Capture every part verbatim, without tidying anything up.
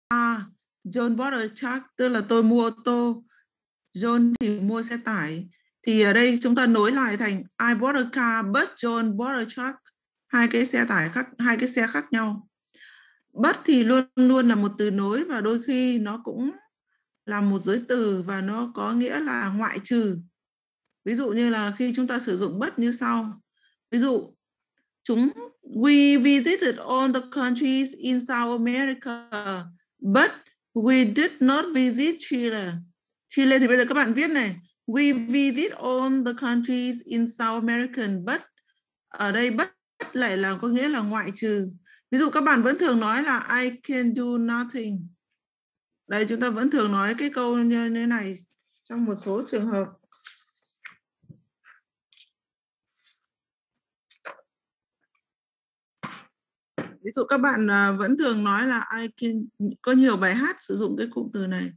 John bought a truck, tức là tôi mua ô tô, John thì mua xe tải. Thì ở đây chúng ta nối lại thành I bought a car but John bought a truck. Hai cái xe tải khác, hai cái xe khác nhau. But thì luôn luôn là một từ nối và đôi khi nó cũng là một giới từ và nó có nghĩa là ngoại trừ. Ví dụ như là khi chúng ta sử dụng but như sau. Ví dụ chúng we visited all the countries in South America but we did not visit Chile. Chile thì bây giờ các bạn viết này, we visit all the countries in South American but ở đây but lại là có nghĩa là ngoại trừ. Ví dụ các bạn vẫn thường nói là I can do nothing. Đây chúng ta vẫn thường nói cái câu như thế này trong một số trường hợp. Ví dụ các bạn vẫn thường nói là I can, có nhiều bài hát sử dụng cái cụm từ này.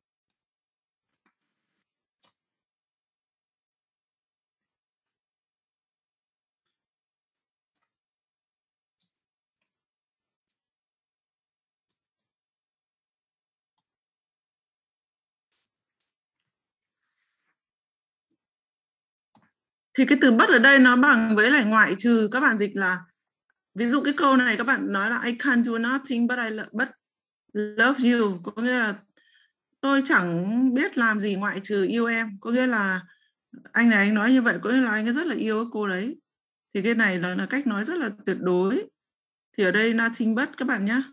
Thì cái từ but ở đây nó bằng với lại ngoại trừ, các bạn dịch là ví dụ cái câu này các bạn nói là I can't do nothing but I but love you, có nghĩa là tôi chẳng biết làm gì ngoại trừ yêu em, có nghĩa là anh này anh nói như vậy có nghĩa là anh ấy rất là yêu cái cô đấy. Thì cái này là, là cách nói rất là tuyệt đối. Thì ở đây nothing but các bạn nhé.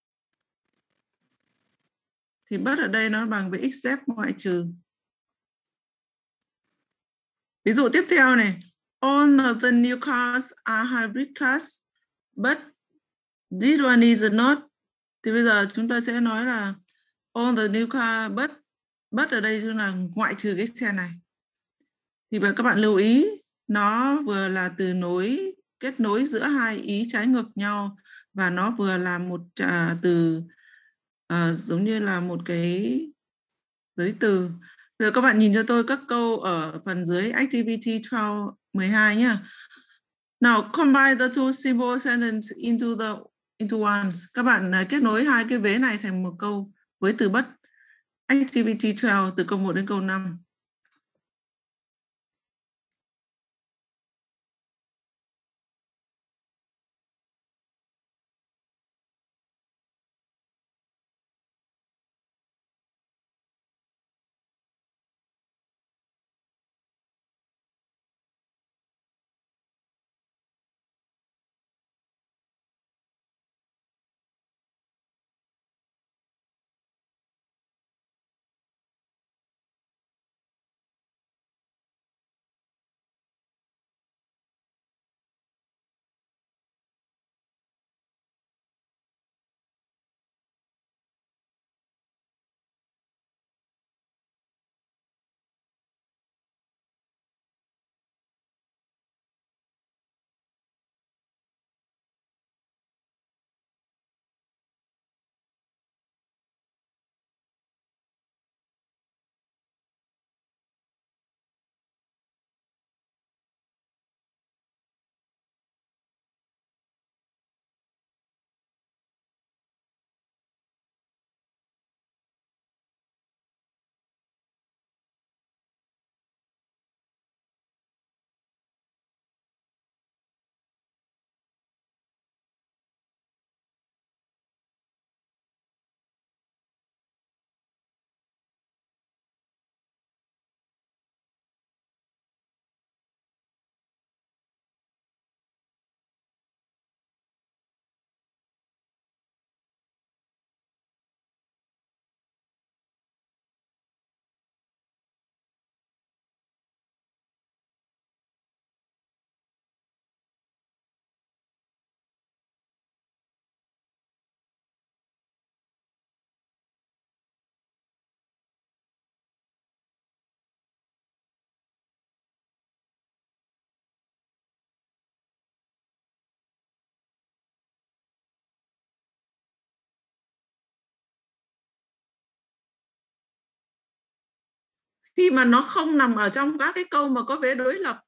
Thì but ở đây nó bằng với except ngoại trừ. Ví dụ tiếp theo này, all of the new cars are hybrid cars, but this one is not. Thì bây giờ chúng ta sẽ nói là all the new car, but but ở đây là ngoại trừ cái xe này. Thì các bạn lưu ý, nó vừa là từ nối kết nối giữa hai ý trái ngược nhau và nó vừa là một uh, từ uh, giống như là một cái giới từ. Giờ các bạn nhìn cho tôi các câu ở phần dưới activity twelve mười hai nhá. Now combine the two simple sentences into the into one. Các bạn kết nối hai cái vế này thành một câu với từ but. Activity twelve từ câu một đến câu năm. Khi mà nó không nằm ở trong các cái câu mà có vế đối lập.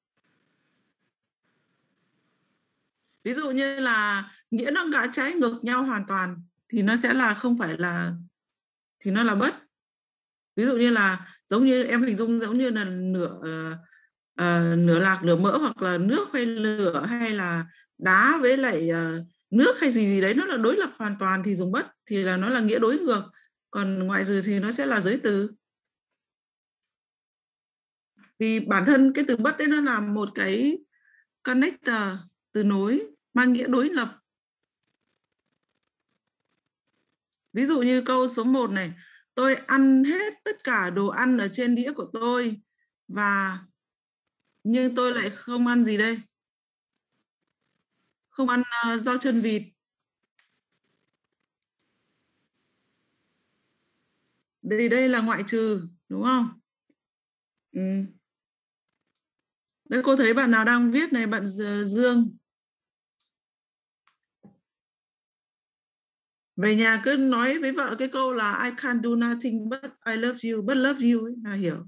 Ví dụ như là nghĩa nó ngã trái ngược nhau hoàn toàn. thì nó sẽ là không phải là, thì nó là bất. Ví dụ như là giống như em hình dung giống như là nửa uh, nửa lạc nửa mỡ, hoặc là nước hay lửa, hay là đá với lại uh, nước hay gì gì đấy, nó là đối lập hoàn toàn thì dùng bất, thì là nó là nghĩa đối ngược. Còn ngoại trừ thì nó sẽ là giới từ. Vì bản thân cái từ bất đấy nó là một cái connector, từ nối mang nghĩa đối lập. Ví dụ như câu số một này, tôi ăn hết tất cả đồ ăn ở trên đĩa của tôi, và nhưng tôi lại không ăn gì đây? Không ăn uh, rau chân vịt. Đây đây là ngoại trừ, đúng không? Ừ. Đấy, cô thấy bạn nào đang viết này, bạn Dương. Về nhà cứ nói với vợ cái câu là I can't do nothing but I love you, but love you ấy, là hiểu.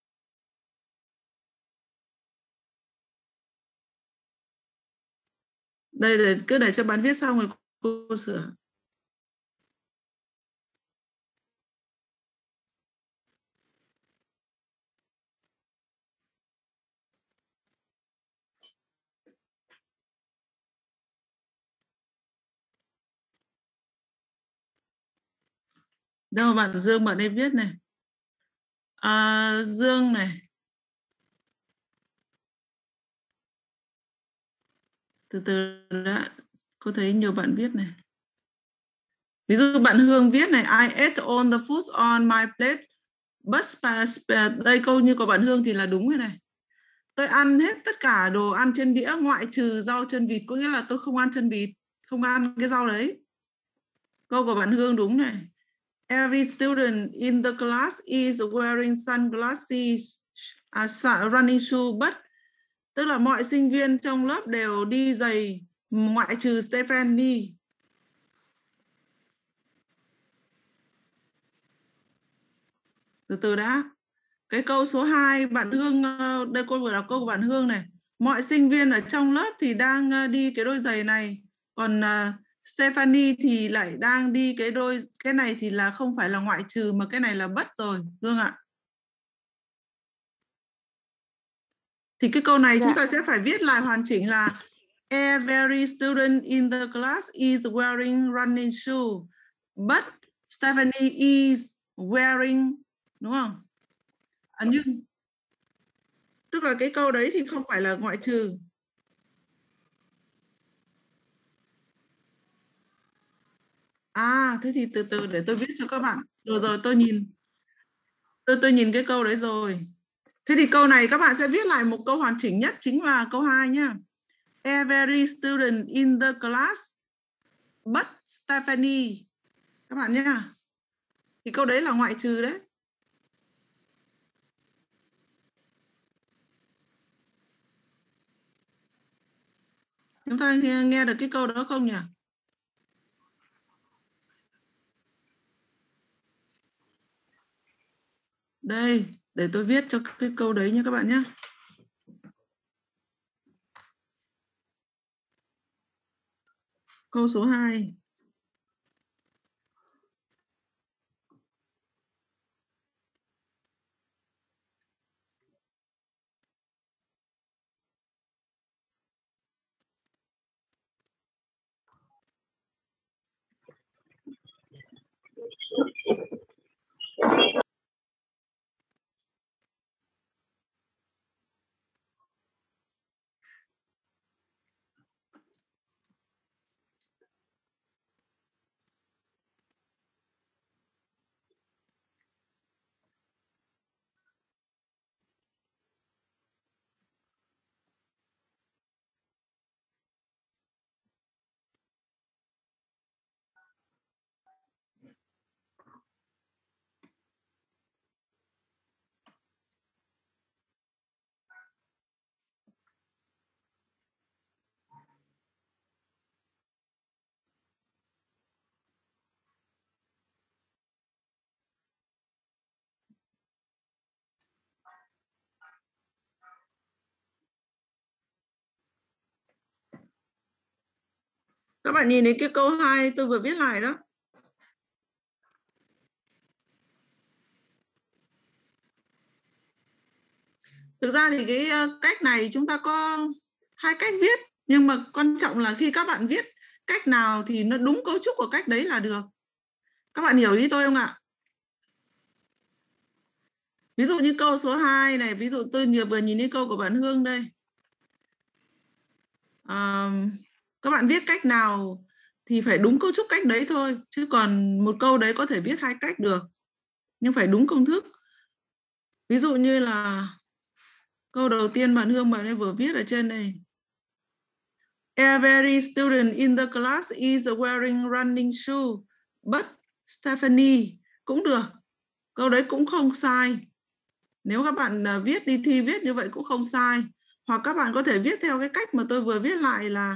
Đây, để, cứ để cho bạn viết xong rồi cô sửa. Đâu bạn Dương, bạn ấy viết này. À, Dương này. Từ từ đã, cô thấy nhiều bạn viết này. Ví dụ bạn Hương viết này, I ate all the food on my plate, but đây câu như của bạn Hương thì là đúng rồi này. Tôi ăn hết tất cả đồ ăn trên đĩa ngoại trừ rau chân vịt, có nghĩa là tôi không ăn chân vịt, không ăn cái rau đấy. Câu của bạn Hương đúng này. Every student in the class is wearing sunglasses, uh, running shoe, but tức là mọi sinh viên trong lớp đều đi giày ngoại trừ Stephanie. Từ từ đã. Cái câu số hai, bạn Hương, đây cô vừa đọc câu của bạn Hương này. Mọi sinh viên ở trong lớp thì đang đi cái đôi giày này, còn uh, Stephanie thì lại đang đi cái đôi, cái này thì là không phải là ngoại trừ mà cái này là bất rồi, Hương ạ. Thì cái câu này dạ. Chúng ta sẽ phải viết lại hoàn chỉnh là every student in the class is wearing running shoe, but Stephanie is wearing, đúng không? À, nhưng tức là cái câu đấy thì không phải là ngoại trừ. À, thế thì từ từ để tôi viết cho các bạn. Rồi rồi tôi nhìn. Tôi tôi nhìn cái câu đấy rồi. Thế thì câu này các bạn sẽ viết lại một câu hoàn chỉnh nhất, chính là câu hai nhá. Every student in the class but Stephanie. Các bạn nhá. Thì câu đấy là ngoại trừ đấy. Chúng ta nghe, nghe được cái câu đó không nhỉ? Đây, để tôi viết cho cái câu đấy nhé các bạn nhé. Câu số hai. Các bạn nhìn thấy cái câu hai tôi vừa viết lại đó. Thực ra thì cái ờ, cách này chúng ta có hai cách viết, nhưng mà quan trọng là khi các bạn viết cách nào thì nó đúng cấu trúc của cách đấy là được. Các bạn hiểu ý tôi không ạ? Ví dụ như câu số hai này, ví dụ tôi vừa nhìn thấy câu của bạn Hương đây. À, các bạn viết cách nào thì phải đúng cấu trúc cách đấy thôi, chứ còn một câu đấy có thể viết hai cách được, nhưng phải đúng công thức. Ví dụ như là câu đầu tiên bạn Hương bạn ấy vừa viết ở trên này. Every student in the class is wearing running shoe, but Stephanie cũng được. Câu đấy cũng không sai. Nếu các bạn viết đi thi viết như vậy cũng không sai. Hoặc các bạn có thể viết theo cái cách mà tôi vừa viết lại là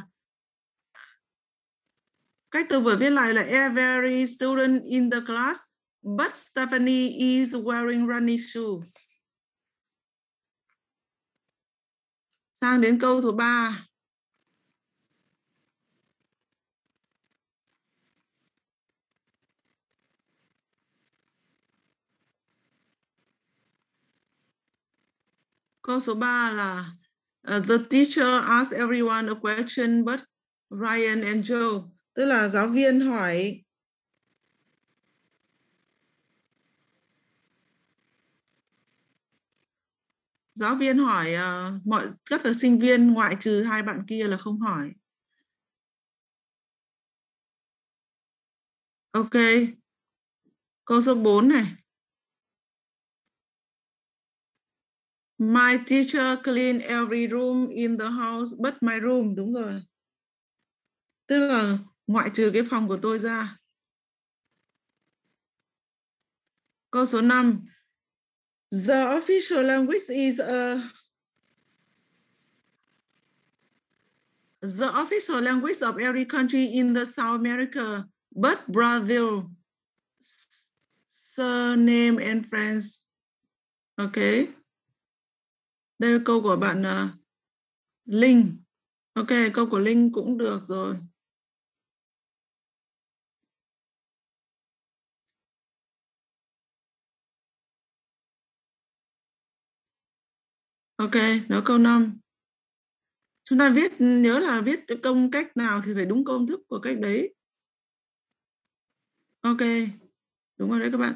cách tôi vừa viết lại là every student in the class, but Stephanie is wearing running shoe. Sang đến câu số ba. Câu số ba là uh, the teacher asked everyone a question but Ryan and Joe. Tức là giáo viên hỏi giáo viên hỏi uh, mọi các sinh viên ngoại trừ hai bạn kia là không hỏi. Ok. Câu số bốn này. My teacher clean every room in the house but my room. Đúng rồi. Tức là ngoại trừ cái phòng của tôi ra. Câu số năm. The official language is a The official language of every country in the South America but Brazil, surname and France. Ok. Đây là câu của bạn uh, Linh. Ok, câu của Linh cũng được rồi. Ok, đó câu năm. Chúng ta viết, nhớ là viết công cách nào thì phải đúng công thức của cách đấy. Ok, đúng rồi đấy các bạn.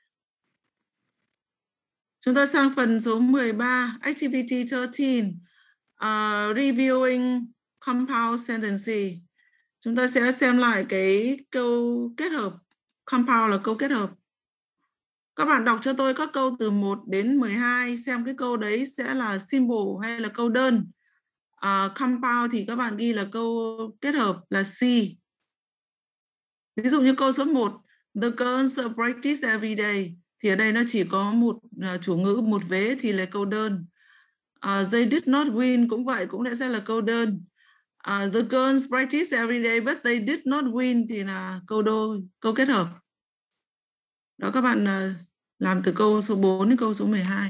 Chúng ta sang phần số mười ba, Activity thirteen, uh, Reviewing Compound Sentences. Chúng ta sẽ xem lại cái câu kết hợp. Compound là câu kết hợp. Các bạn đọc cho tôi các câu từ một đến mười hai, xem cái câu đấy sẽ là simple hay là câu đơn. Uh, compound thì các bạn ghi là câu kết hợp là C. Ví dụ như câu số một, the girls practice every day, thì ở đây nó chỉ có một uh, chủ ngữ, một vế thì là câu đơn. Uh, they did not win cũng vậy, cũng sẽ là câu đơn. Uh, the girls practice every day but they did not win thì là câu đôi, câu kết hợp. Đó các bạn uh, làm từ câu số bốn đến câu số mười hai.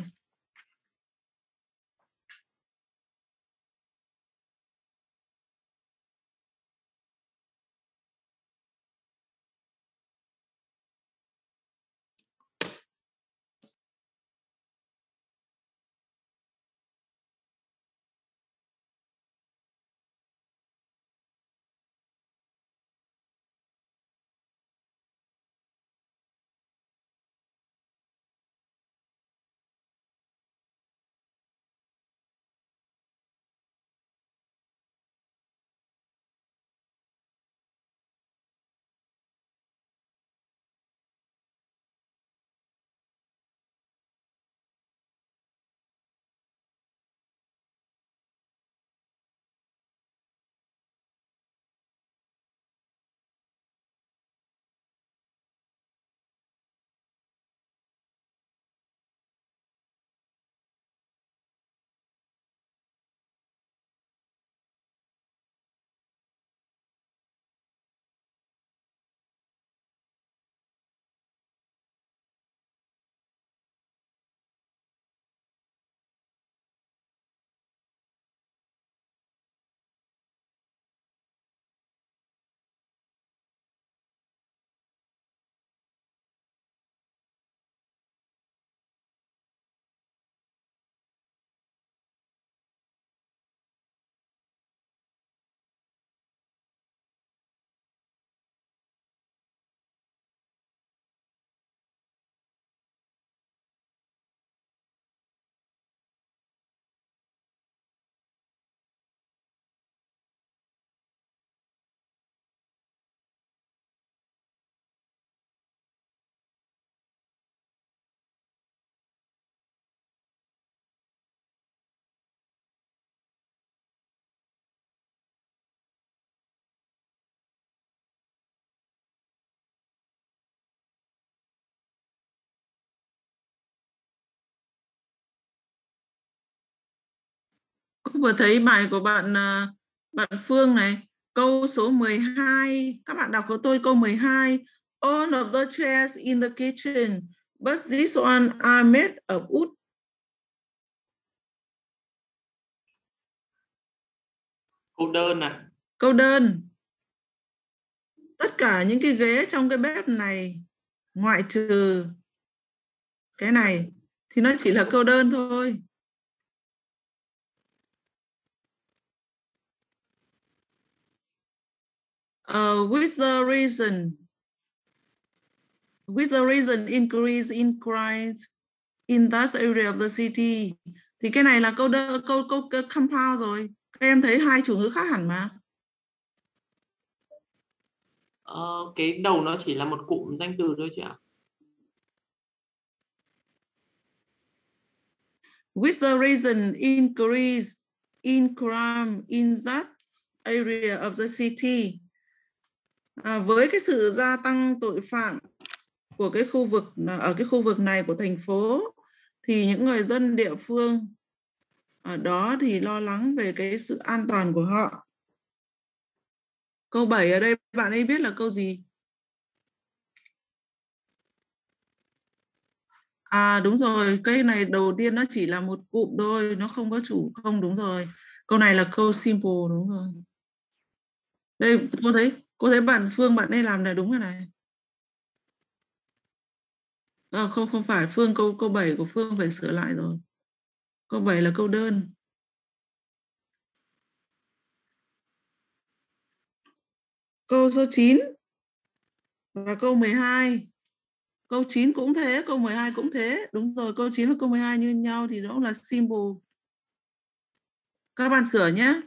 cũng vừa thấy bài của bạn à, bạn Phương này. Câu số mười hai, các bạn đọc của tôi câu mười hai. All of the chairs in the kitchen, but this one are made of wood. Câu đơn à? Câu đơn. Tất cả những cái ghế trong cái bếp này ngoại trừ cái này thì nó chỉ là câu đơn thôi. Uh, with the reason with the reason increase in crimes in that area of the city, thì cái này là câu đơn, câu câu, câu compound rồi. Các em thấy hai chủ ngữ khác hẳn mà. Ờ, cái đầu nó chỉ là một cụm danh từ thôi chị ạ. With the reason increase in crime in that area of the city. À, với cái sự gia tăng tội phạm của cái khu vực ở cái khu vực này của thành phố, thì những người dân địa phương ở đó thì lo lắng về cái sự an toàn của họ. Câu bảy ở đây bạn ấy biết là câu gì? À đúng rồi, cái này đầu tiên nó chỉ là một cụm thôi, nó không có chủ. Không, đúng rồi. Câu này là câu simple, đúng rồi. Đây, cô thấy cô thấy bạn Phương bạn ấy làm là đúng rồi này. À, không không phải Phương, câu câu bảy của Phương phải sửa lại rồi. Câu bảy là câu đơn. Câu số chín và câu mười hai. Câu chín cũng thế, câu mười hai cũng thế. Đúng rồi, câu chín và câu mười hai như nhau thì nó cũng là simple. Các bạn sửa nhé.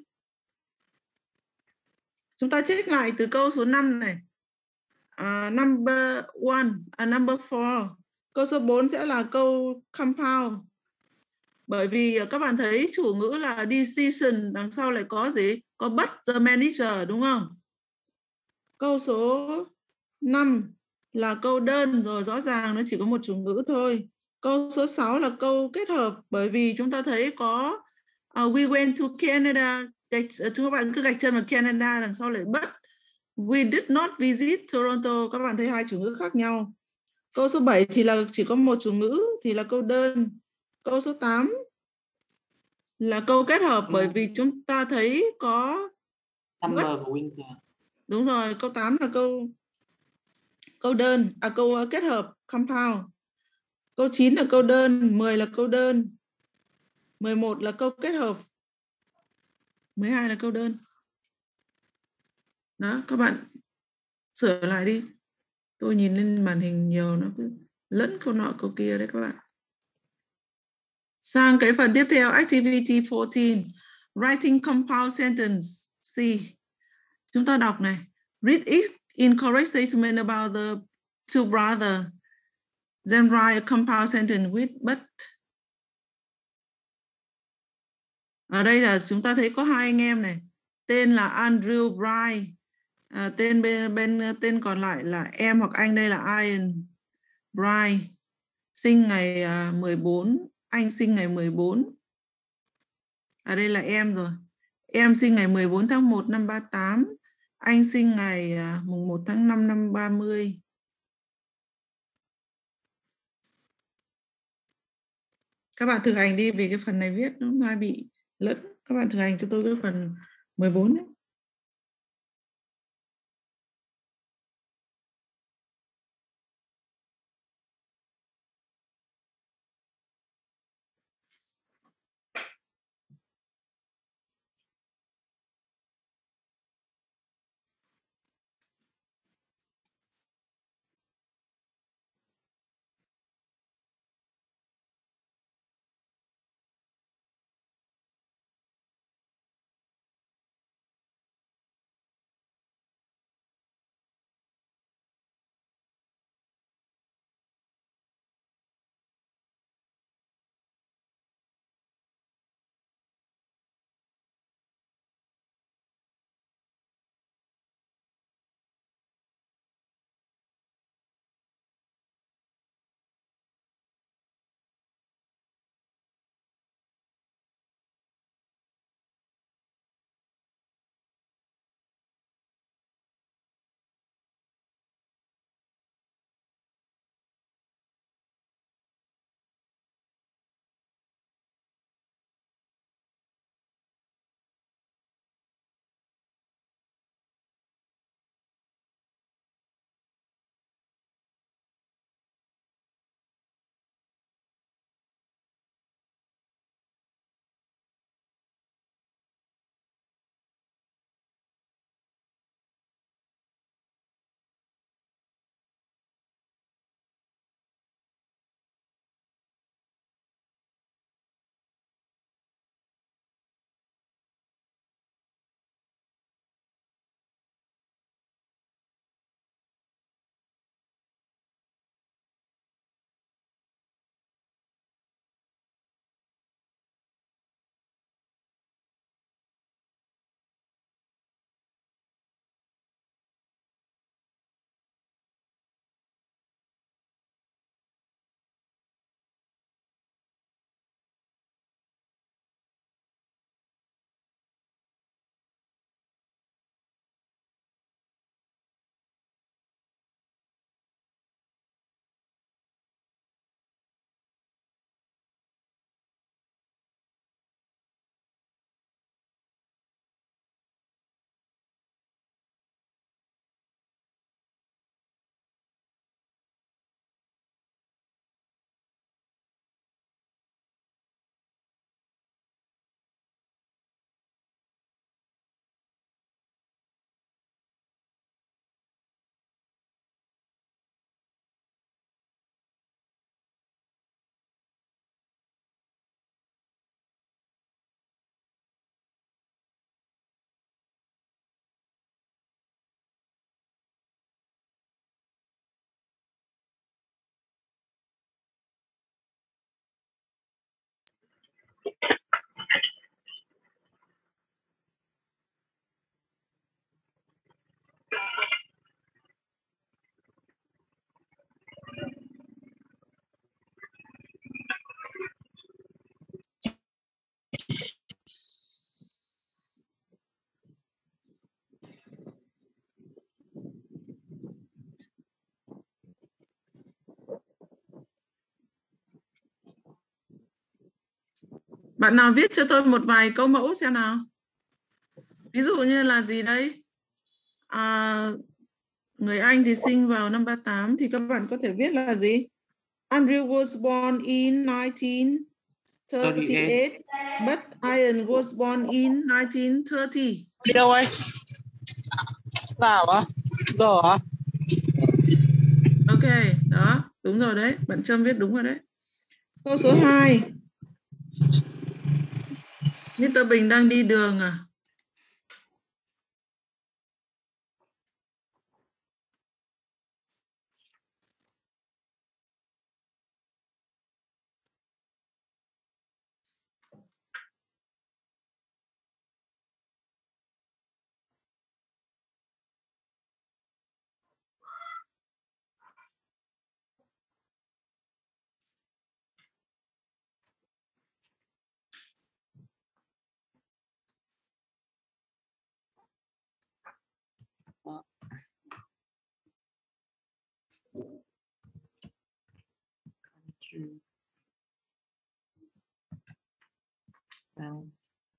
Chúng ta check lại từ câu số năm này. Uh, number one, uh, number four. Câu số bốn sẽ là câu compound. Bởi vì các bạn thấy chủ ngữ là decision, đằng sau lại có gì? Có but the manager, đúng không? Câu số năm là câu đơn rồi, rõ ràng nó chỉ có một chủ ngữ thôi. Câu số sáu là câu kết hợp, bởi vì chúng ta thấy có uh, we went to Canada, gạch, chúng bạn cứ gạch chân vào Canada, đằng sau lại but we did not visit Toronto. Các bạn thấy hai chủ ngữ khác nhau. Câu số bảy thì là chỉ có một chủ ngữ, thì là câu đơn. Câu số tám là câu kết hợp, bởi vì chúng ta thấy có summer và winter. Đúng rồi, câu tám là câu câu đơn, à câu kết hợp compound. Câu chín là câu đơn, mười là câu đơn, mười một là câu kết hợp, mười hai là câu đơn. Đó, các bạn sửa lại đi. Tôi nhìn lên màn hình nhiều nó cứ lẫn câu nọ câu kia đấy các bạn. Sang cái phần tiếp theo, activity fourteen, writing compound sentence. C. Chúng ta đọc này. Read each incorrect statement about the two brothers. Then write a compound sentence with but. Ở đây là chúng ta thấy có hai anh em này. Tên là Andrew Bright. À, tên bên, bên tên còn lại là em hoặc anh, đây là Ian Bright. Sinh ngày uh, mười bốn, anh sinh ngày mười bốn. Ở đây là em rồi. Em sinh ngày mười bốn tháng một năm ba tám. Anh sinh ngày uh, mùng một tháng năm năm ba mươi. Các bạn thực hành đi, vì cái phần này viết nó hơi bị lẫn. Các bạn thực hành cho tôi cái phần mười bốn ấy. Bạn nào viết cho tôi một vài câu mẫu xem nào. Ví dụ như là gì đấy? À, người Anh thì sinh vào năm ba tám thì các bạn có thể viết là gì? Andrew was born in nineteen thirty-eight, but Ian was born in nineteen thirty. Đi đâu ấy? Vào á? Giờ hả? Ok, đó, đúng rồi đấy. Bạn Trâm viết đúng rồi đấy. Câu số hai. mít tơ Bình đang đi đường à? Nào.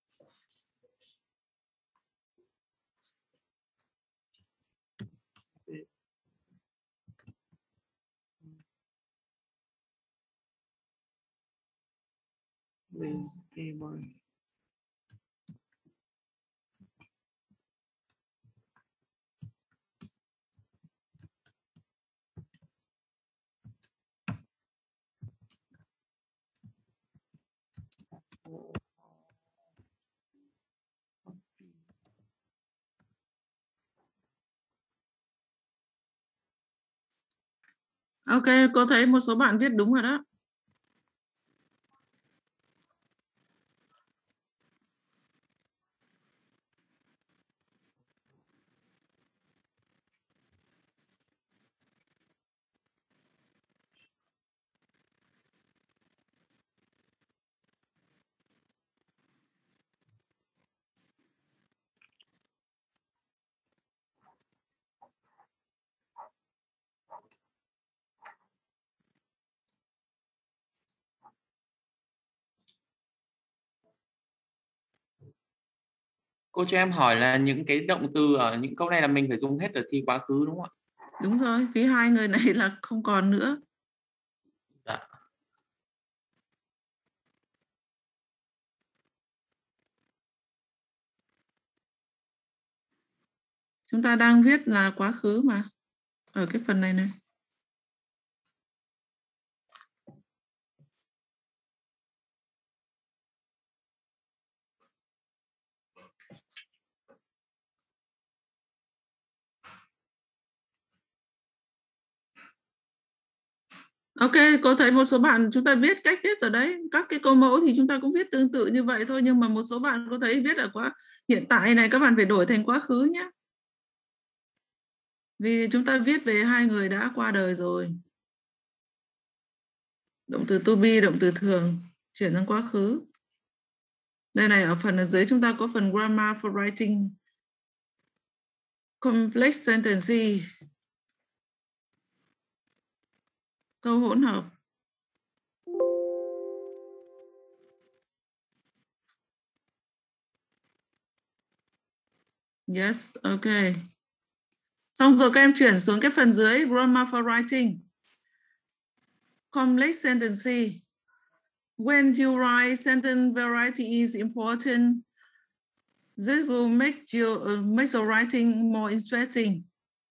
Please, able. Ok, cô thấy một số bạn viết đúng rồi đó. Cô cho em hỏi là những cái động từ ở những câu này là mình phải dùng hết ở thi quá khứ đúng không ạ? Đúng rồi, vì hai người này là không còn nữa. Dạ. Chúng ta đang viết là quá khứ mà. Ở cái phần này này. Ok, cô thấy một số bạn chúng ta viết cách viết ở đấy. Các cái câu mẫu thì chúng ta cũng viết tương tự như vậy thôi. Nhưng mà một số bạn có thấy viết ở quá hiện tại này các bạn phải đổi thành quá khứ nhé. Vì chúng ta viết về hai người đã qua đời rồi. Động từ to be, động từ thường, chuyển sang quá khứ. Đây này, ở phần ở dưới chúng ta có phần grammar for writing complex sentence. Câu hỗn hợp. Yes, ok. Xong rồi các em chuyển xuống cái phần dưới grammar for writing. Complex sentence. When you write, sentence variety is important. This will make your uh, make your writing more interesting.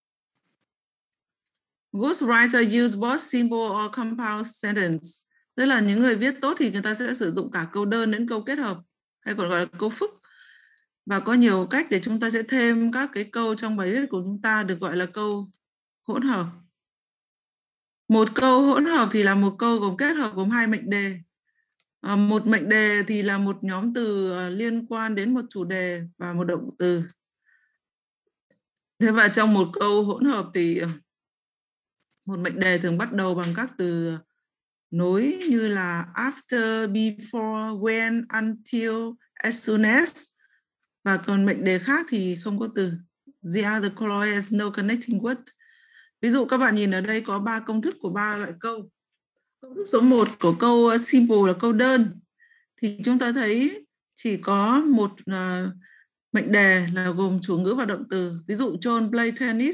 Good writer use both simple or compound sentence. Tức là những người viết tốt thì người ta sẽ sử dụng cả câu đơn đến câu kết hợp, hay còn gọi là câu phức. Và có nhiều cách để chúng ta sẽ thêm các cái câu trong bài viết của chúng ta được gọi là câu hỗn hợp. Một câu hỗn hợp thì là một câu gồm kết hợp gồm hai mệnh đề. À, một mệnh đề thì là một nhóm từ liên quan đến một chủ đề và một động từ. Thế và trong một câu hỗn hợp thì một mệnh đề thường bắt đầu bằng các từ nối như là after, before, when, until, as soon as. Và còn mệnh đề khác thì không có từ. The other clause has no connecting word. Ví dụ các bạn nhìn ở đây có ba công thức của ba loại câu. Công thức số một của câu simple là câu đơn. thì chúng ta thấy chỉ có một uh, mệnh đề là gồm chủ ngữ và động từ. Ví dụ John play tennis.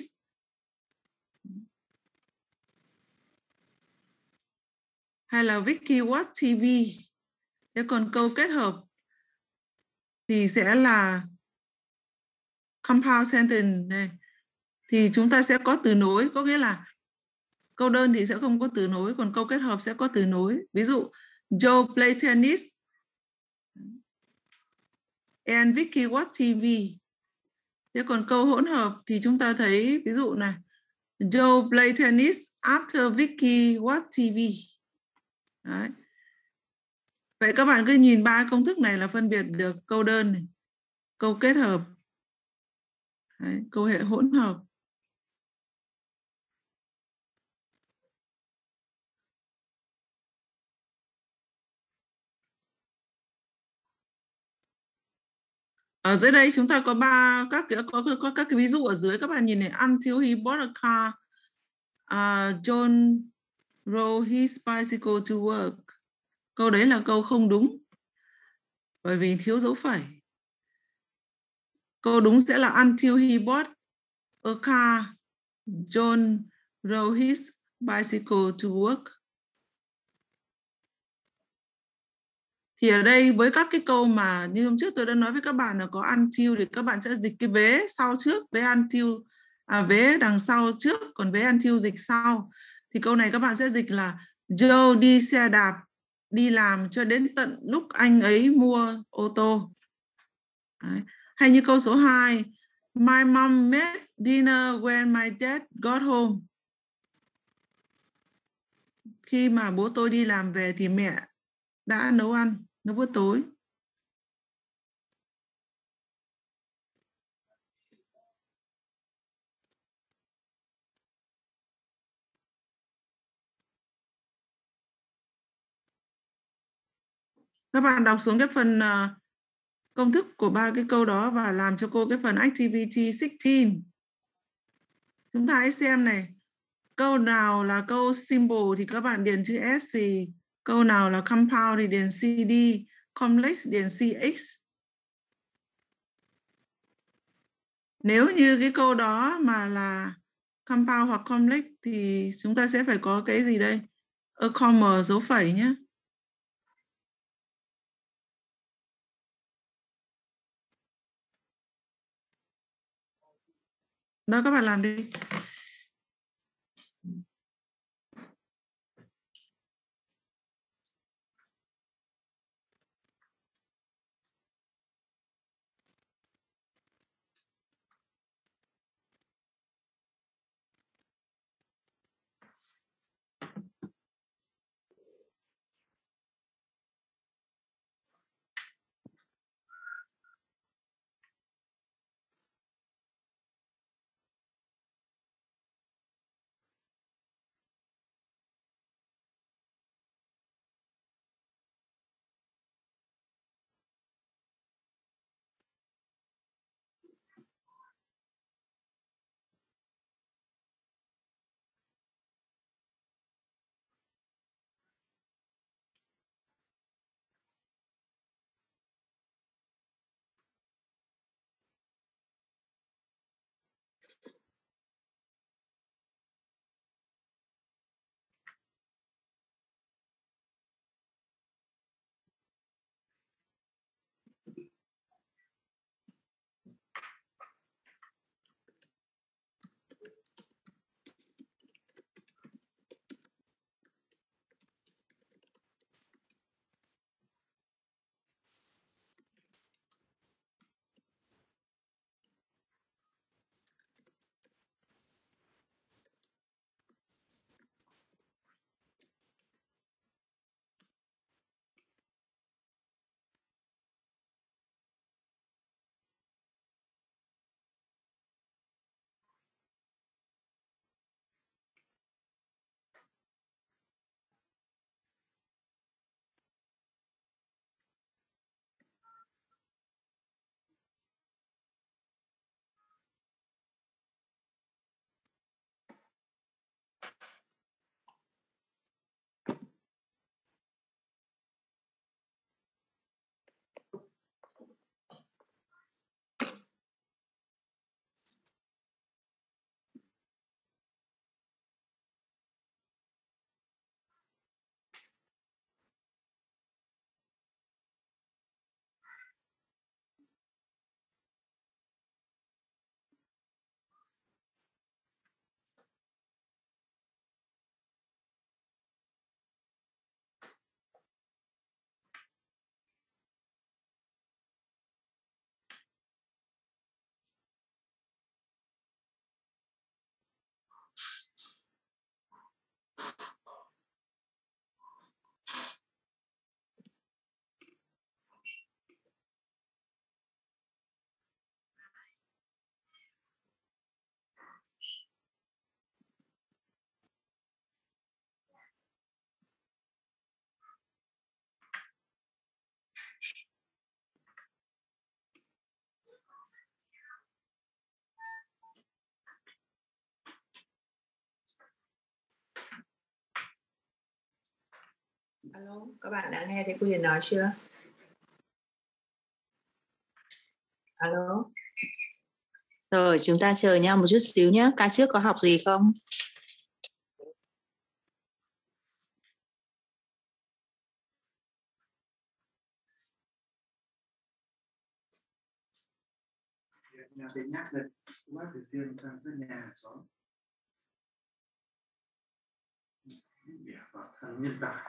Hay là Vicky watch ti vi. Thế còn câu kết hợp thì sẽ là compound sentence này. Thì chúng ta sẽ có từ nối, có nghĩa là câu đơn thì sẽ không có từ nối, còn câu kết hợp sẽ có từ nối. Ví dụ Joe play tennis and Vicky watch ti vi. Thế còn câu hỗn hợp thì chúng ta thấy ví dụ này, Joe play tennis after Vicky watch ti vi. Đấy. Vậy các bạn cứ nhìn ba công thức này là phân biệt được câu đơn này, câu kết hợp, đấy, câu hệ hỗn hợp. Ở dưới đây chúng ta có ba các cái có, có, có các cái ví dụ ở dưới, các bạn nhìn này. Until he bought a car, uh, John rode his bicycle to work. Câu đấy là câu không đúng bởi vì thiếu dấu phẩy. Câu đúng sẽ là until he bought a car, John rode his bicycle to work. Thì ở đây với các cái câu mà như hôm trước tôi đã nói với các bạn là có until thì các bạn sẽ dịch cái vế sau trước, vế until, à, vế đằng sau trước, còn vế until dịch sau. Thì câu này các bạn sẽ dịch là Joe đi xe đạp đi làm cho đến tận lúc anh ấy mua ô tô. Đấy. Hay như câu số hai, my mom made dinner when my dad got home. Khi mà bố tôi đi làm về thì mẹ đã nấu ăn, nấu bữa tối. Các bạn đọc xuống cái phần uh, công thức của ba cái câu đó và làm cho cô cái phần activity mười sáu. Chúng ta hãy xem này. Câu nào là câu simple thì các bạn điền chữ S. Câu nào là compound thì điền xê đê. Complex điền xê x. Nếu như cái câu đó mà là compound hoặc complex thì chúng ta sẽ phải có cái gì đây? A comma, dấu phẩy nhé. Đó, các bạn làm đi. Alo, các bạn đã nghe thấy cô Hiền nói chưa? Alo. Rồi, chúng ta chờ nhau một chút xíu nhé. Ca trước có học gì không? Nhà thì nhắc được, bác phải xem sang cái nhà xóm. Để vào thằng nhân tài.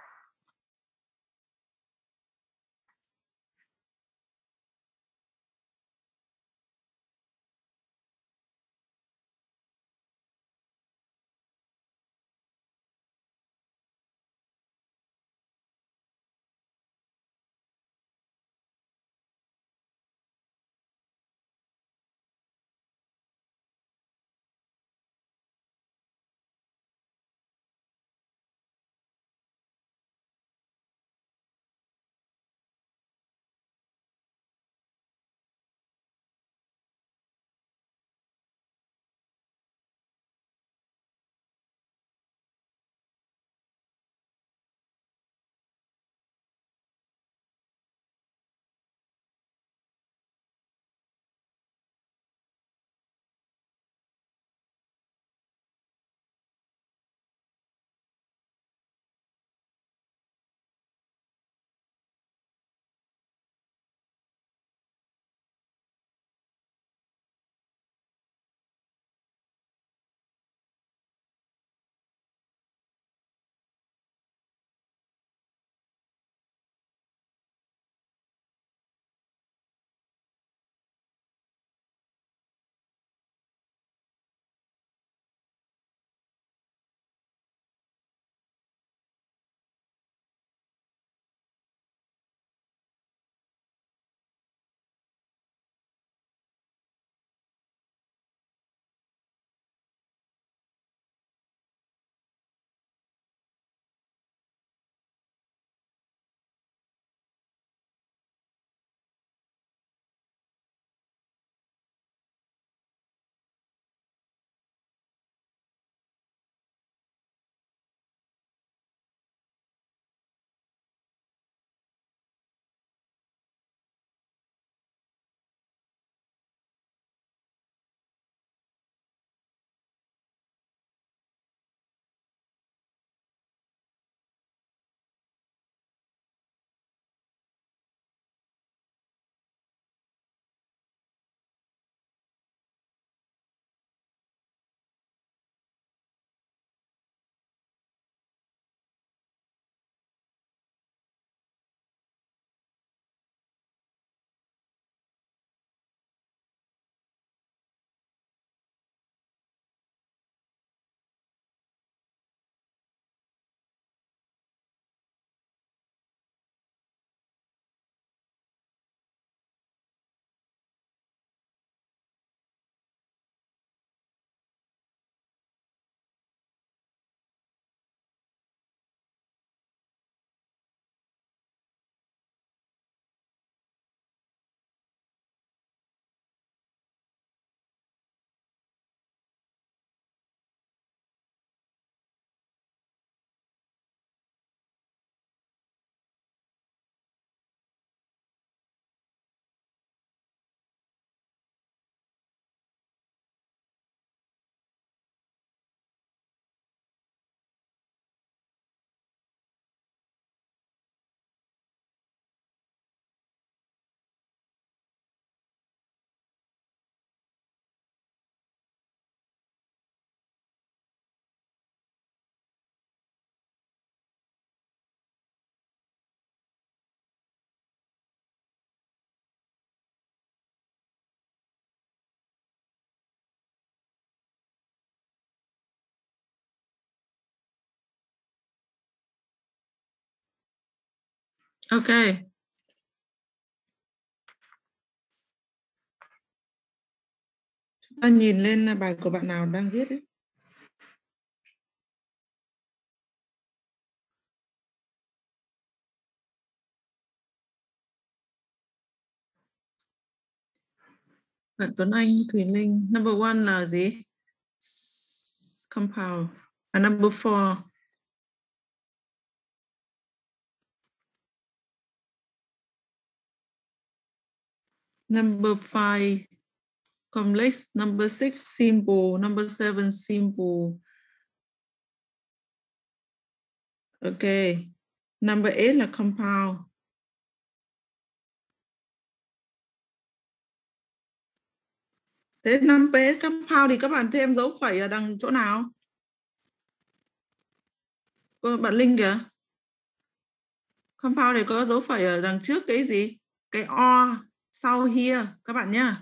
Ok. Chúng ta nhìn lên bài của bạn nào đang viết ấy. Bạn Tuấn Anh, Thùy Linh. Number one là gì? Compound. À, number four. Number five, complex. Number six, simple. Number seven, simple. Okay. Number eight là compound. Thế number eight compound thì các bạn thêm dấu phẩy ở đằng chỗ nào? Cô bạn Linh kìa. Compound này có dấu phẩy ở đằng trước cái gì? Cái O sau here các bạn nhá.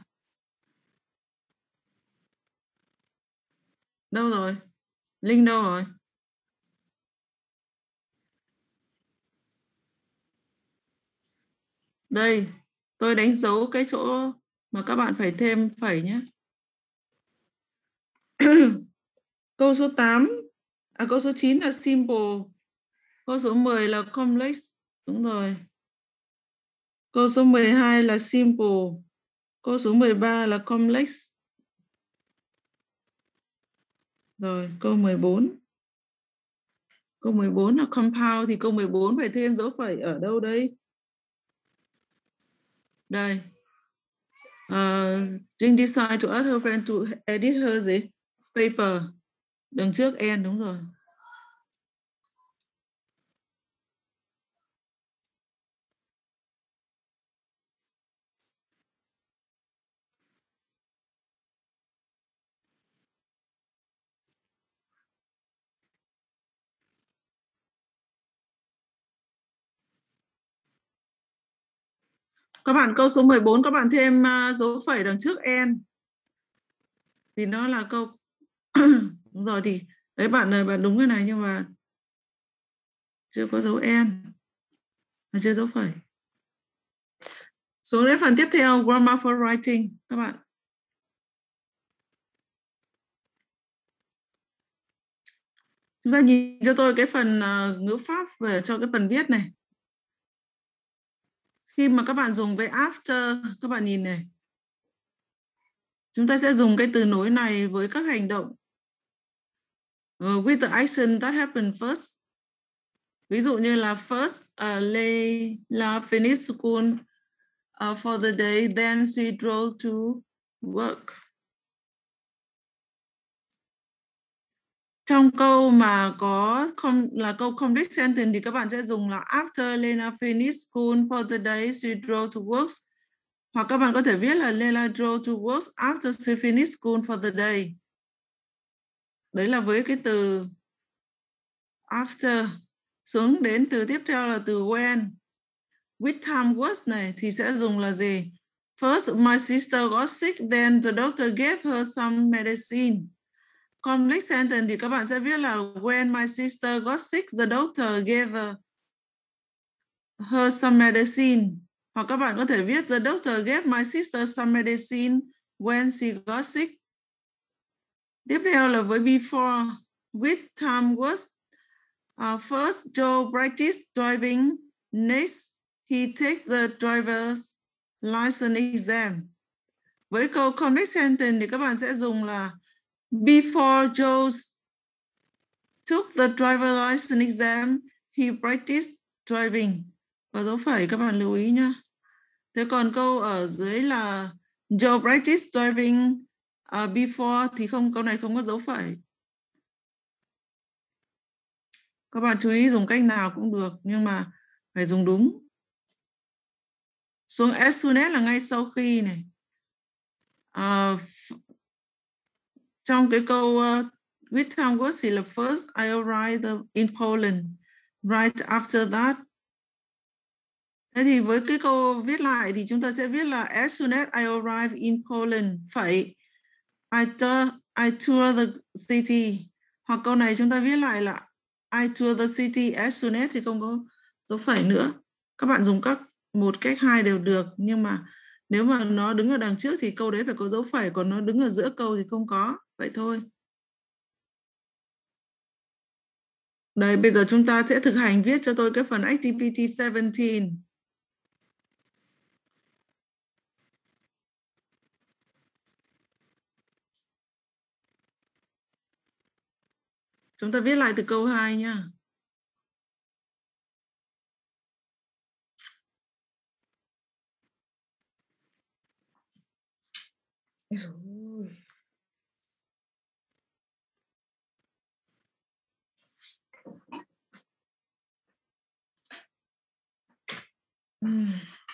Đâu rồi? Linh đâu rồi? Đây, tôi đánh dấu cái chỗ mà các bạn phải thêm phẩy nhé. Câu số tám, à câu số chín là simple. Câu số mười là complex. Đúng rồi. Câu số mười hai là simple. Câu số mười ba là complex. Rồi, câu mười bốn. Câu mười bốn là compound thì câu mười bốn phải thêm dấu phẩy ở đâu đây? Đây. Uh, Jing decided to ask her friend to edit her gì? Paper. Đằng trước N đúng rồi. Các bạn câu số mười bốn các bạn thêm uh, dấu phẩy đằng trước N. Vì nó là câu đúng rồi thì đấy bạn này bạn đúng cái này nhưng mà chưa có dấu N. Mà chưa dấu phẩy. Xuống đến phần tiếp theo grammar for writing các bạn. Chúng ta nhìn cho tôi cái phần uh, ngữ pháp về cho cái phần viết này. Khi mà các bạn dùng với after, các bạn nhìn này. Chúng ta sẽ dùng cái từ nối này với các hành động. Uh, with the action that happened first. Ví dụ như là first, uh, Leila finished school uh, for the day, then she drove to work. Trong câu mà có không là câu complete sentence thì các bạn sẽ dùng là after Leila finished school for the day, she drove to work. Hoặc các bạn có thể viết là Leila drove to work after she finished school for the day. Đấy là với cái từ after. Xuống đến từ tiếp theo là từ when. With time was này thì sẽ dùng là gì? First, my sister got sick, then the doctor gave her some medicine. Complex sentence thì các bạn sẽ viết là when my sister got sick, the doctor gave her some medicine. Hoặc các bạn có thể viết the doctor gave my sister some medicine when she got sick. Tiếp theo là với before. With time was uh, first Joe practiced driving. Next, he take the driver's license exam. Với câu complex sentence thì các bạn sẽ dùng là before Joe took the driver's license exam, he practiced driving. Có dấu phẩy các bạn lưu ý nhé. Thế còn câu ở dưới là Joe practiced driving uh, before thì không, câu này không có dấu phẩy. Các bạn chú ý dùng cách nào cũng được nhưng mà phải dùng đúng. Xuống as soon as là ngay sau khi này. Uh, trong cái câu uh, with time was thì là first I arrived in Poland. Right after that. Thế thì với cái câu viết lại thì chúng ta sẽ viết là as soon as I arrived in Poland, phải I, tour, I tour the city. Hoặc câu này chúng ta viết lại là I tour the city as soon as thì không có dấu phẩy nữa. Các bạn dùng các một cách hai đều được nhưng mà nếu mà nó đứng ở đằng trước thì câu đấy phải có dấu phẩy, còn nó đứng ở giữa câu thì không có. Vậy thôi. Đây, bây giờ chúng ta sẽ thực hành viết cho tôi cái phần activity seventeen. Chúng ta viết lại từ câu hai nha. Rồi. Uhm.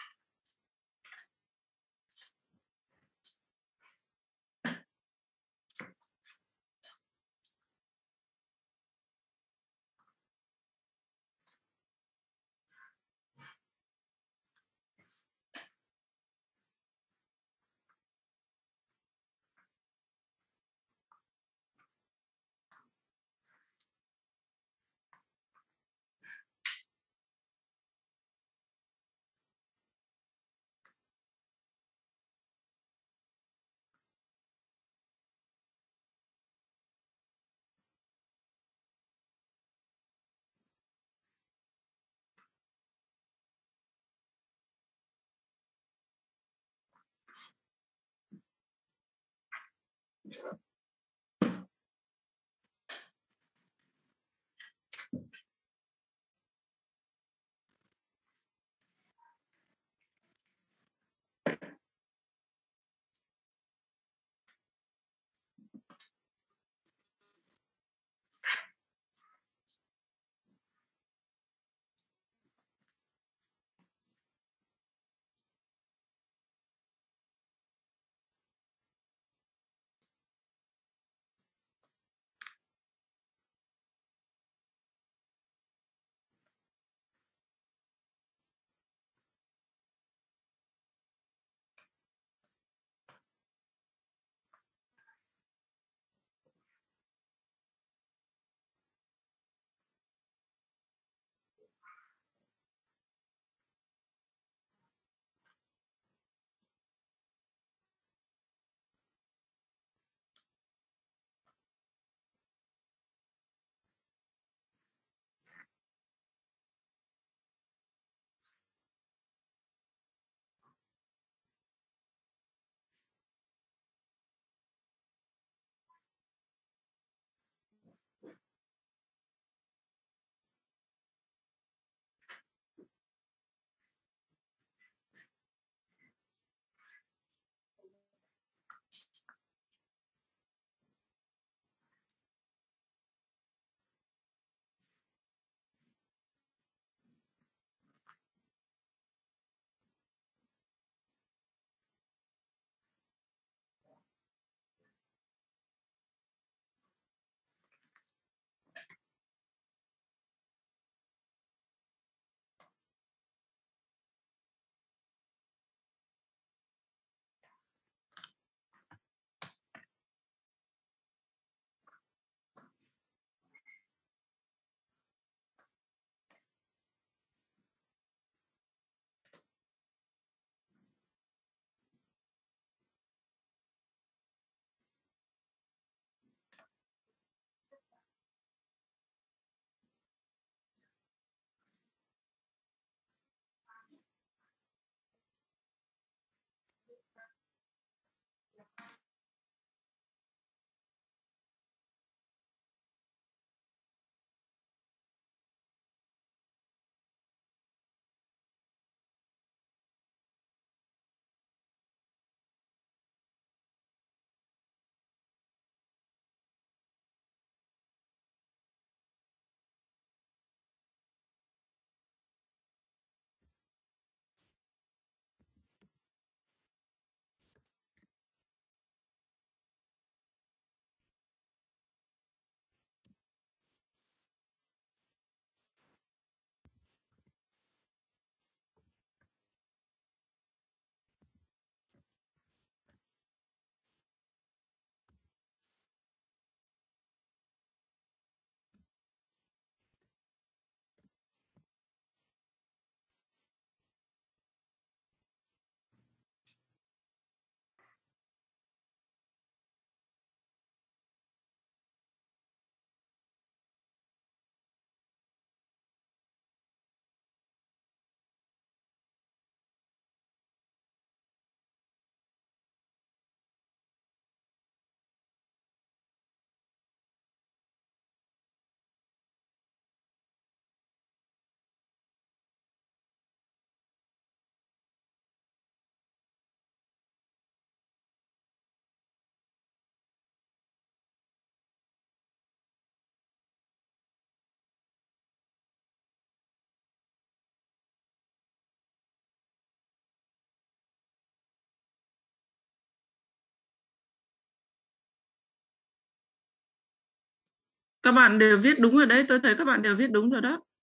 Các bạn đều viết đúng rồi đấy, tôi thấy các bạn đều viết đúng rồi đó.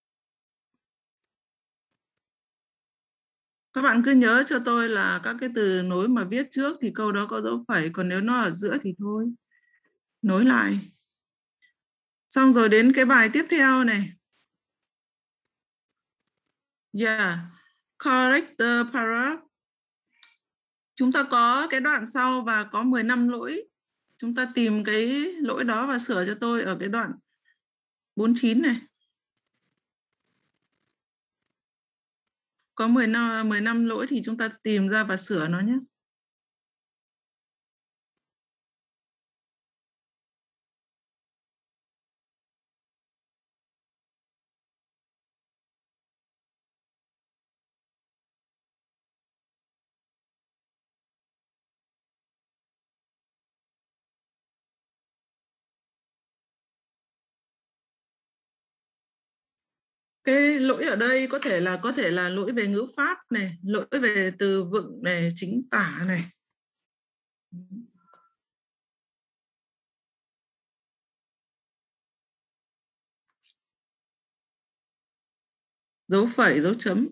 Các bạn cứ nhớ cho tôi là các cái từ nối mà viết trước thì câu đó có dấu phẩy, còn nếu nó ở giữa thì thôi, nối lại. Xong rồi đến cái bài tiếp theo này. Yeah, character paragraph. Chúng ta có cái đoạn sau và có mười lăm lỗi. Chúng ta tìm cái lỗi đó và sửa cho tôi ở cái đoạn bốn mươi chín này. Có mười lăm, mười lăm lỗi thì chúng ta tìm ra và sửa nó nhé. Cái lỗi ở đây có thể là có thể là lỗi về ngữ pháp này, lỗi về từ vựng này, chính tả này. Dấu phẩy, dấu chấm.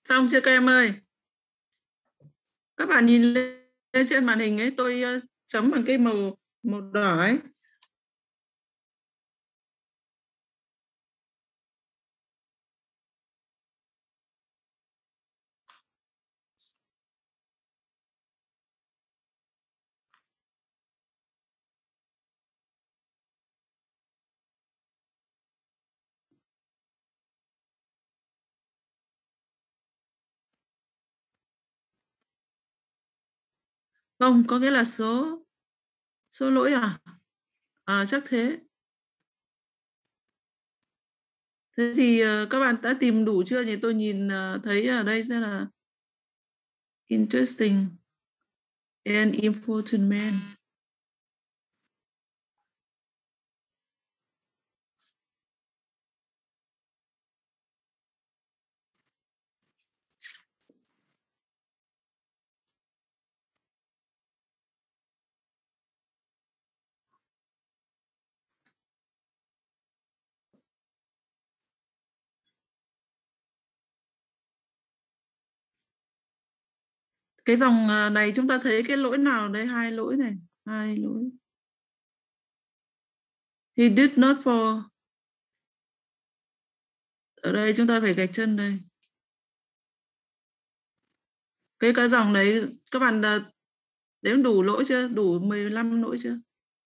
Xong chưa các em ơi? Các bạn nhìn lên trên màn hình ấy, tôi uh, chấm bằng cái màu màu đỏ ấy. Không, có nghĩa là số số lỗi à? À chắc thế. Thế thì uh, các bạn đã tìm đủ chưa nhỉ? Tôi nhìn uh, thấy ở đây sẽ là interesting and important man. Cái dòng này chúng ta thấy cái lỗi nào đây? Hai lỗi này, hai lỗi. He did not for. Ở đây chúng ta phải gạch chân đây. Cái cái dòng này các bạn đếm đủ lỗi chưa? Đủ mười lăm lỗi chưa?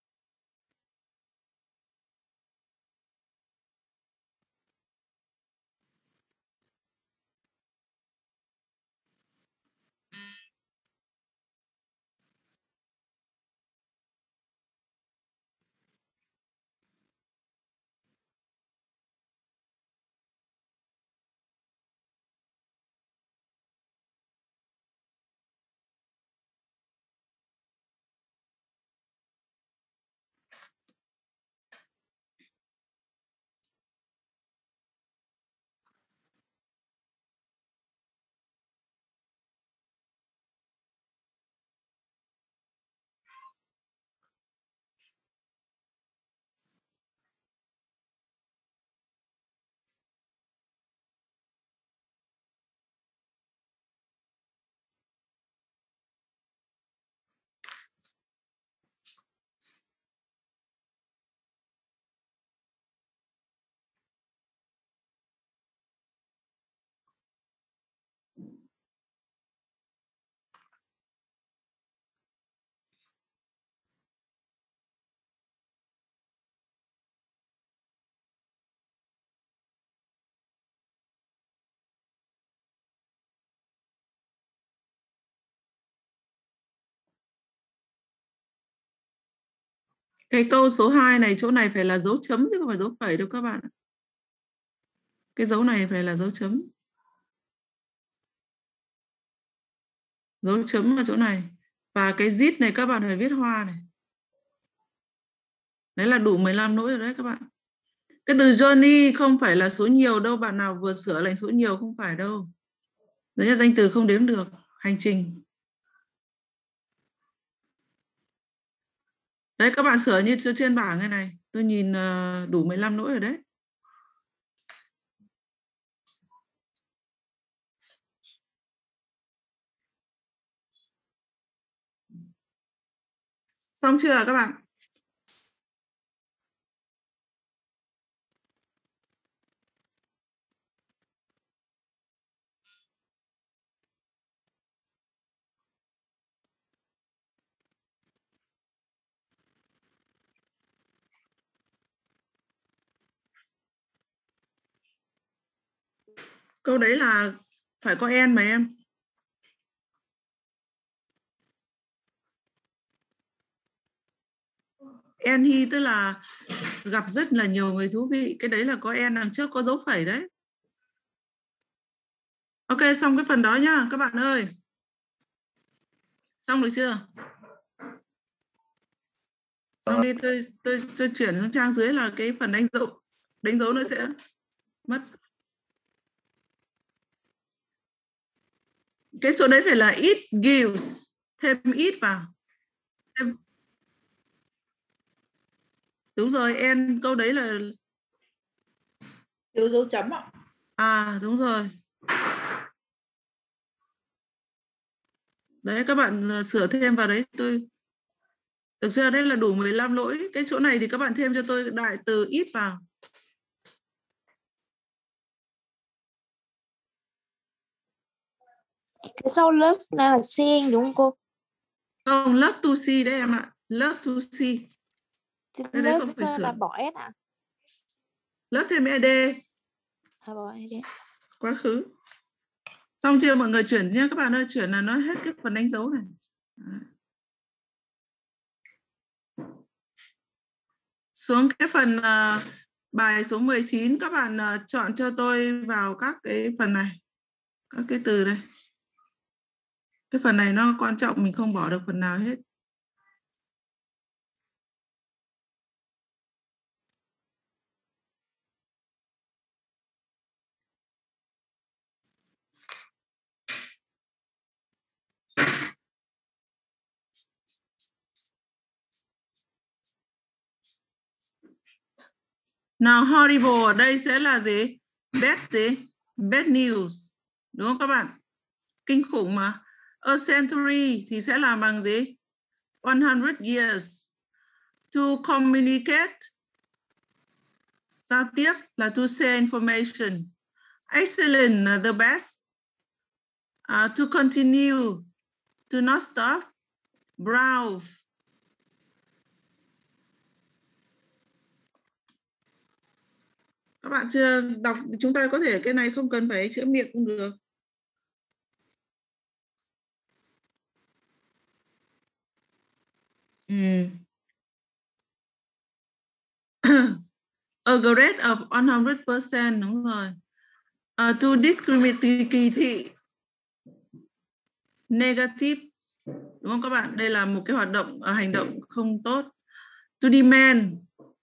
Cái câu số hai này, chỗ này phải là dấu chấm chứ không phải dấu phẩy đâu các bạn. Cái dấu này phải là dấu chấm. Dấu chấm ở chỗ này. Và cái zit này các bạn phải viết hoa này. Đấy là đủ mười lăm lỗi rồi đấy các bạn. Cái từ journey không phải là số nhiều đâu. Bạn nào vừa sửa lệnh số nhiều không phải đâu. Đấy là danh từ không đếm được. Hành trình. Đấy các bạn sửa như trên bảng này này. Tôi nhìn đủ mười lăm lỗi rồi đấy. Xong chưa các bạn? Câu đấy là phải có en mà em. En hi tức là gặp rất là nhiều người thú vị. Cái đấy là có en đằng trước có dấu phẩy đấy. Ok, xong cái phần đó nhá các bạn ơi. Xong được chưa? Xong đi, tôi, tôi, tôi chuyển sang trang dưới là cái phần đánh dấu. Đánh dấu nó sẽ mất. Cái số đấy phải là it gives. Thêm it vào. Thêm. Đúng rồi, en câu đấy là thiếu dấu chấm ạ. À đúng rồi. Đấy các bạn sửa thêm vào đấy tôi. Được chưa? Đây là đủ mười lăm lỗi. Cái chỗ này thì các bạn thêm cho tôi đại từ ít vào. Cái sau lớp này là seeing đúng không cô? Không, love to see đấy em ạ. Love to see. Cái đấy Lớp không phải là sửa. bỏ S à? Lớp thêm ed. À bỏ S đi. Quá khứ. Xong chưa mọi người, chuyển nhé các bạn ơi, chuyển là nó hết cái phần đánh dấu này. Đấy. Xuống cái phần uh, bài số mười chín các bạn uh, chọn cho tôi vào các cái phần này. Các cái từ đây. Cái phần này nó quan trọng, mình không bỏ được phần nào hết. Nào horrible ở đây sẽ là gì? Bad gì? Bad news. Đúng không các bạn? Kinh khủng mà. A century thì sẽ là bằng gì? one hundred years. To communicate, giao tiếp là to share information. Excellent là the best. Uh, to continue, to not stop. Browse. Các bạn chưa đọc, chúng ta có thể cái này không cần phải chữa miệng cũng được. Mm. A grade of one hundred percent, đúng rồi. Uh, to discriminate, kỳ thị. Negative, đúng không các bạn? Đây là một cái hoạt động, uh, hành động không tốt. To demand.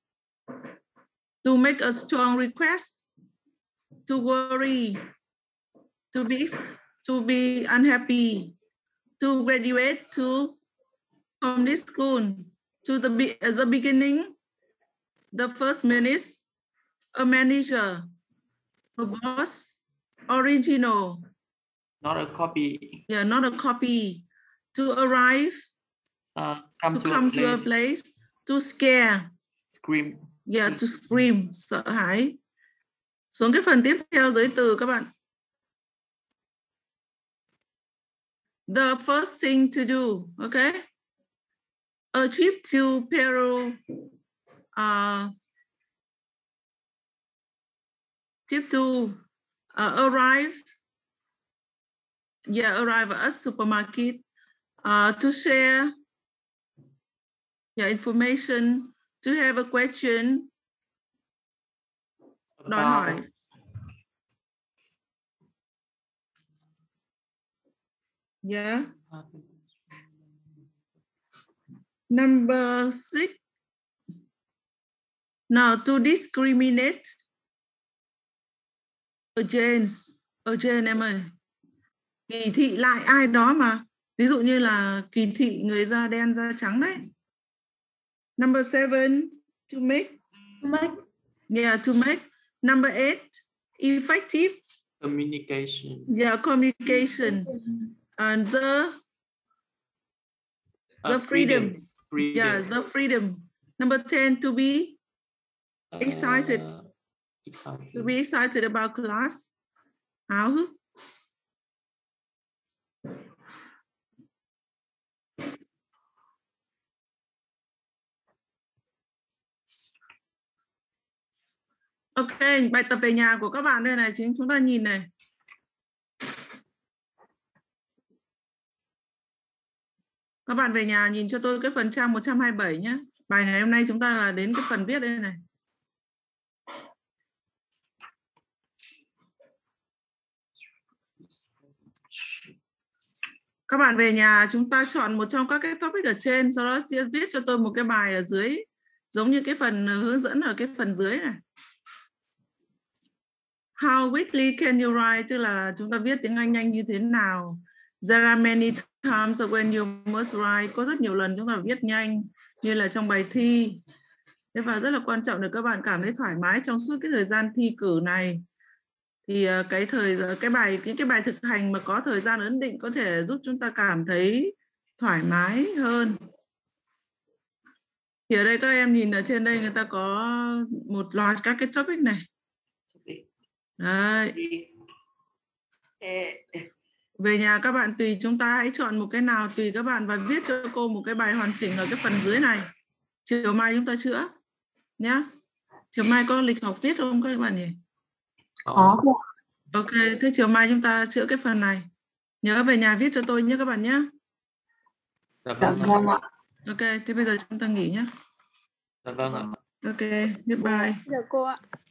To make a strong request. To worry. To be, to be unhappy. To graduate to from this school. To the, at the beginning. The first minute, a manager, a boss, original. Not a copy. Yeah, not a copy. To arrive, Uh, come to to, come a place. to a place, to scare. Scream. Yeah, to scream, sợ hãi. Xuống cái phần tiếp theo giới từ các bạn. The first thing to do, okay? A trip to Peru. Uh, trip to uh, arrive. Yeah, arrive at a supermarket. Uh, to share yeah, information. To have a question. Đòi hỏi. Yeah. Number six. Now to discriminate against, against em ơi. Kỳ thị lại ai đó mà. Ví dụ như là kỳ thị người da đen da trắng đấy. Number seven, to make. To make. Yeah, to make. Number eight, effective. Communication. Yeah, communication. And the the Uh, freedom. freedom. Freedom. Yeah, the freedom. Number ten, to be excited. Uh, excited. To be excited about class. Háo hức. Ok, bài tập về nhà của các bạn đây này, chính chúng ta nhìn này. Các bạn về nhà nhìn cho tôi cái phần trang một trăm hai mươi bảy nhé. Bài ngày hôm nay chúng ta là đến cái phần viết đây này. Các bạn về nhà chúng ta chọn một trong các cái topic ở trên, sau đó sẽ viết cho tôi một cái bài ở dưới, giống như cái phần hướng dẫn ở cái phần dưới này. How quickly can you write, tức là chúng ta viết tiếng Anh nhanh như thế nào. There are many times when you must write, có rất nhiều lần chúng ta viết nhanh như là trong bài thi. Thế và rất là quan trọng để các bạn cảm thấy thoải mái trong suốt cái thời gian thi cử này. Thì uh, cái thời cái bài những cái bài thực hành mà có thời gian ấn định có thể giúp chúng ta cảm thấy thoải mái hơn. Thì ở đây các em nhìn ở trên đây người ta có một loạt các cái topic này. Đấy. Về nhà các bạn tùy chúng ta hãy chọn một cái nào tùy các bạn và viết cho cô một cái bài hoàn chỉnh ở cái phần dưới này. Chiều mai chúng ta chữa nhá. Chiều mai có lịch học viết không các bạn nhỉ? Có. Ok, thế chiều mai chúng ta chữa cái phần này. Nhớ về nhà viết cho tôi nhé các bạn nhé. Dạ vâng ạ. Vâng ạ. Ok, thế bây giờ chúng ta nghỉ nhé. Dạ vâng ạ. Ok, goodbye. Giờ cô ạ.